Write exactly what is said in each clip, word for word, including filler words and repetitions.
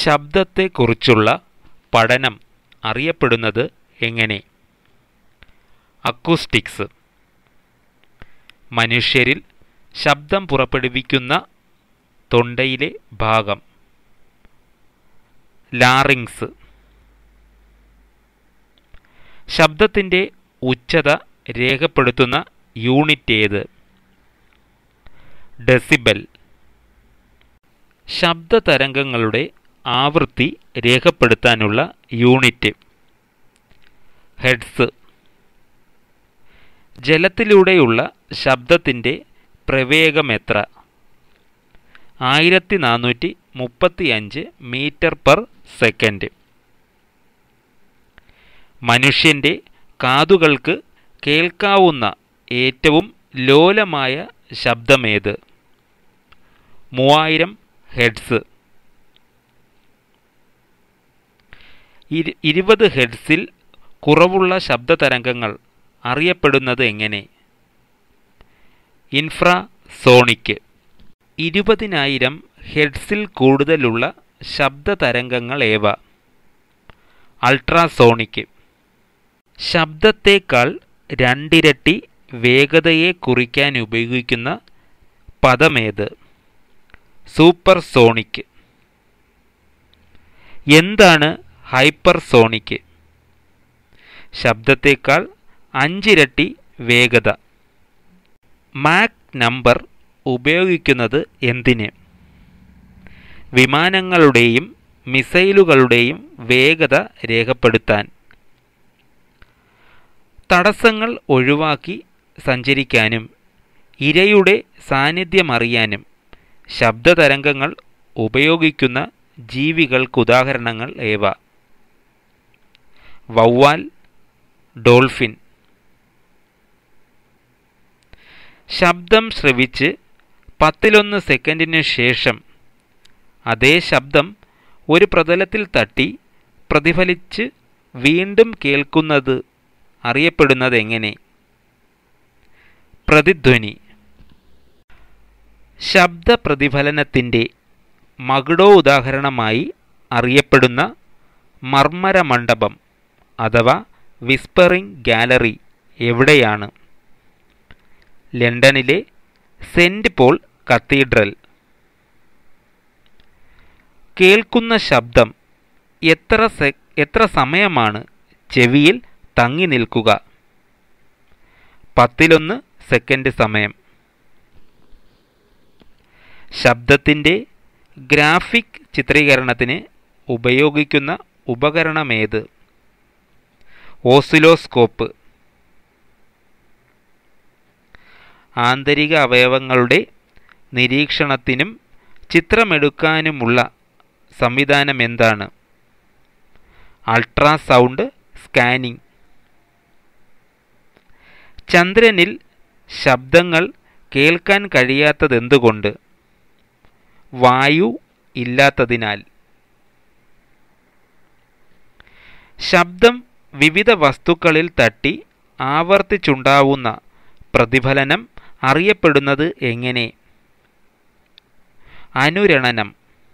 ശബ്ദത്തെക്കുറിച്ചുള്ള പഠനം അറിയപ്പെടുന്നത് എങ്ങനെ? അക്കൂസ്റ്റിക്സ്. മനുഷ്യരിൽ ശബ്ദം പുറപ്പെടുവിക്കുന്ന തൊണ്ടയിലെ ഭാഗം ലാറിങ്സ്. ശബ്ദത്തിൻ്റെ ഉച്ചത രേഖപ്പെടുത്തുന്ന യൂണിറ്റ് ഏത്? ഡെസിബൽ. ശബ്ദതരംഗങ്ങളുടെ ആവൃത്തി രേഖപ്പെടുത്താനുള്ള യൂണിറ്റ് ഹെർട്സ്. ജലത്തിലൂടെയുള്ള ശബ്ദത്തിൻ്റെ പ്രവേഗം എത്ര? ആയിരത്തി നാനൂറ്റി മുപ്പത്തി അഞ്ച് മീറ്റർ പെർ സെക്കൻഡ്. മനുഷ്യൻ്റെ കാതുകൾക്ക് കേൾക്കാവുന്ന ഏറ്റവും ലോലമായ ശബ്ദമേത്? മൂവായിരം ഹെർട്സ്. ഇരു ഇരുപത് ഹെർട്സിൽ കുറവുള്ള ശബ്ദതരംഗങ്ങൾ അറിയപ്പെടുന്നത് എങ്ങനെ? ഇൻഫ്രാസോണിക്. ഇരുപതിനായിരം ഹെർട്സിൽ കൂടുതലുള്ള ശബ്ദതരംഗങ്ങൾ ഏവ? അൾട്രാസോണിക്. ശബ്ദത്തേക്കാൾ രണ്ടിരട്ടി വേഗതയെ കുറിക്കാൻ ഉപയോഗിക്കുന്ന പദമേത്? സൂപ്പർസോണിക്. എന്താണ് ഹൈപ്പർസോണിക്? ശബ്ദത്തേക്കാൾ അഞ്ചിരട്ടി വേഗത. മാക് നമ്പർ ഉപയോഗിക്കുന്നത് എന്തിന്? വിമാനങ്ങളുടെയും മിസൈലുകളുടെയും വേഗത രേഖപ്പെടുത്താൻ. തടസ്സങ്ങൾ ഒഴിവാക്കി സഞ്ചരിക്കാനും ഇരയുടെ സാന്നിധ്യമറിയാനും ശബ്ദതരംഗങ്ങൾ ഉപയോഗിക്കുന്ന ജീവികൾക്കുദാഹരണങ്ങൾ ഏവ? വവ്വാൽ, ഡോൾഫിൻ. ശബ്ദം ശ്രവിച്ച് പത്തിലൊന്ന് സെക്കൻഡിനു ശേഷം അതേ ശബ്ദം ഒരു പ്രതലത്തിൽ തട്ടി പ്രതിഫലിച്ച് വീണ്ടും കേൾക്കുന്നത് അറിയപ്പെടുന്നത് എങ്ങനെ? പ്രതിധ്വനി. ശബ്ദപ്രതിഫലനത്തിൻ്റെ മകുടോ ഉദാഹരണമായി അറിയപ്പെടുന്ന മർമ്മരമണ്ഡപം അഥവാ വിസ്പറിംഗ് ഗാലറി എവിടെയാണ്? ലണ്ടനിലെ സെൻറ് പോൾ കത്തീഡ്രൽ. കേൾക്കുന്ന ശബ്ദം എത്ര സെ എത്ര സമയമാണ് ചെവിയിൽ തങ്ങി നിൽക്കുക? പത്തിലൊന്ന് സെക്കൻഡ് സമയം. ശബ്ദത്തിൻ്റെ ഗ്രാഫിക് ചിത്രീകരണത്തിന് ഉപയോഗിക്കുന്ന ഉപകരണമേത്? ഓസിലോസ്കോപ്പ്. ആന്തരിക അവയവങ്ങളുടെ നിരീക്ഷണത്തിനും ചിത്രമെടുക്കാനുമുള്ള സംവിധാനം എന്താണ്? Ultrasound scanning. ചന്ദ്രനിൽ ശബ്ദങ്ങൾ കേൾക്കാൻ കഴിയാത്തതെന്തുകൊണ്ട്? വായു ഇല്ലാത്തതിനാൽ. ശബ്ദം വിവിധ വസ്തുക്കളിൽ തട്ടി ആവർത്തിച്ചുണ്ടാവുന്ന പ്രതിഫലനം അറിയപ്പെടുന്നത് എങ്ങനെ? അനുരണനം.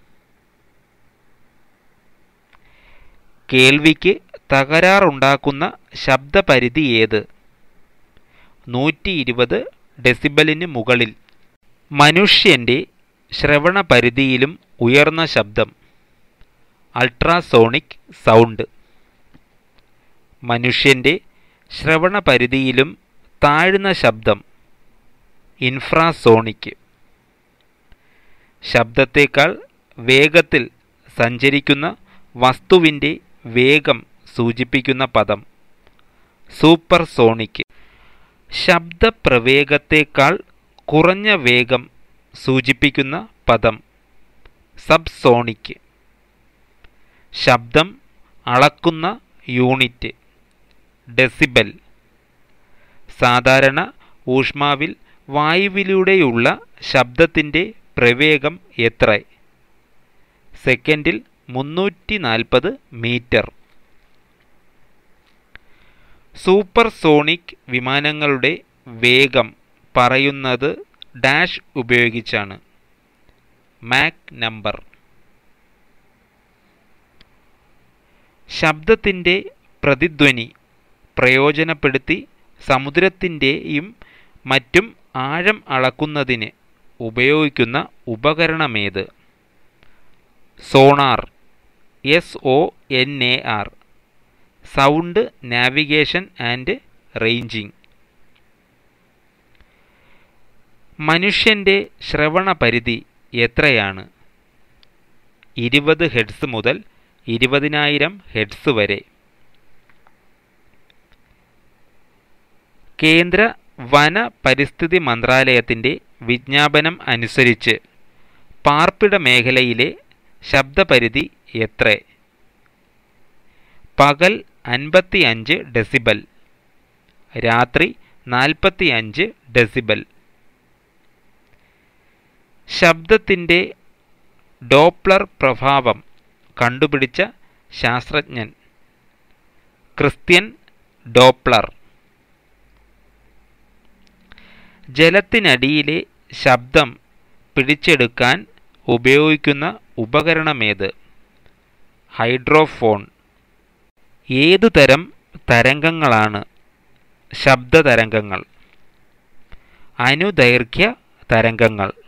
കേൾവിക്ക് തകരാറുണ്ടാക്കുന്ന ശബ്ദപരിധി ഏത്? നൂറ്റി ഇരുപത് ഡെസിബലിന് മുകളിൽ. മനുഷ്യൻ്റെ ശ്രവണപരിധിയിലും ഉയർന്ന ശബ്ദം അൾട്രാസോണിക് സൗണ്ട്. മനുഷ്യൻ്റെ ശ്രവണപരിധിയിലും താഴ്ന്ന ശബ്ദം ഇൻഫ്രാസോണിക്. ശബ്ദത്തേക്കാൾ വേഗത്തിൽ സഞ്ചരിക്കുന്ന വസ്തുവിൻ്റെ വേഗം സൂചിപ്പിക്കുന്ന പദം സൂപ്പർസോണിക്. ശബ്ദപ്രവേഗത്തേക്കാൾ കുറഞ്ഞ വേഗം സൂചിപ്പിക്കുന്ന പദം സബ്സോണിക്. ശബ്ദം അളക്കുന്ന യൂണിറ്റ് ഡെസിബൽ. സാധാരണ ഊഷ്മാവിൽ വായുവിലൂടെയുള്ള ശബ്ദത്തിൻ്റെ പ്രവേഗം എത്ര? സെക്കൻഡിൽ മുന്നൂറ്റി നാൽപ്പത് മീറ്റർ. സൂപ്പർസോണിക് വിമാനങ്ങളുടെ വേഗം പറയുന്നത് ഡാഷ് ഉപയോഗിച്ചാണ്. Mach number. ശബ്ദത്തിൻ്റെ പ്രതിധ്വനി പ്രയോജനപ്പെടുത്തി സമുദ്രത്തിൻ്റെയും മറ്റും ആഴം അളക്കുന്നതിന് ഉപയോഗിക്കുന്ന ഉപകരണമേത്? Sonar. S O N A R. Sound navigation and ranging. മനുഷ്യൻ്റെ ശ്രവണ പരിധി എത്രയാണ്? ഇരുപത് ഹെർട്സ് മുതൽ ഇരുപതിനായിരം ഹെർട്സ് വരെ. കേന്ദ്ര വന പരിസ്ഥിതി മന്ത്രാലയത്തിൻ്റെ വിജ്ഞാപനം അനുസരിച്ച് പാർപ്പിട മേഖലയിലെ ശബ്ദപരിധി എത്ര? പകൽ അൻപത്തി അഞ്ച് ഡെസിബൽ, രാത്രി നാൽപ്പത്തി അഞ്ച് ഡെസിബൽ. ശബ്ദത്തിൻ്റെ ഡോപ്ലർ പ്രഭാവം കണ്ടുപിടിച്ച ശാസ്ത്രജ്ഞൻ? Christian Doppler. ജലത്തിനടിയിലെ ശബ്ദം പിടിച്ചെടുക്കാൻ ഉപയോഗിക്കുന്ന ഉപകരണമേത്? ഹൈഡ്രോഫോൺ. ഏതു തരം തരംഗങ്ങളാണ് ശബ്ദതരംഗങ്ങൾ? അനുദൈർഘ്യ തരംഗങ്ങൾ.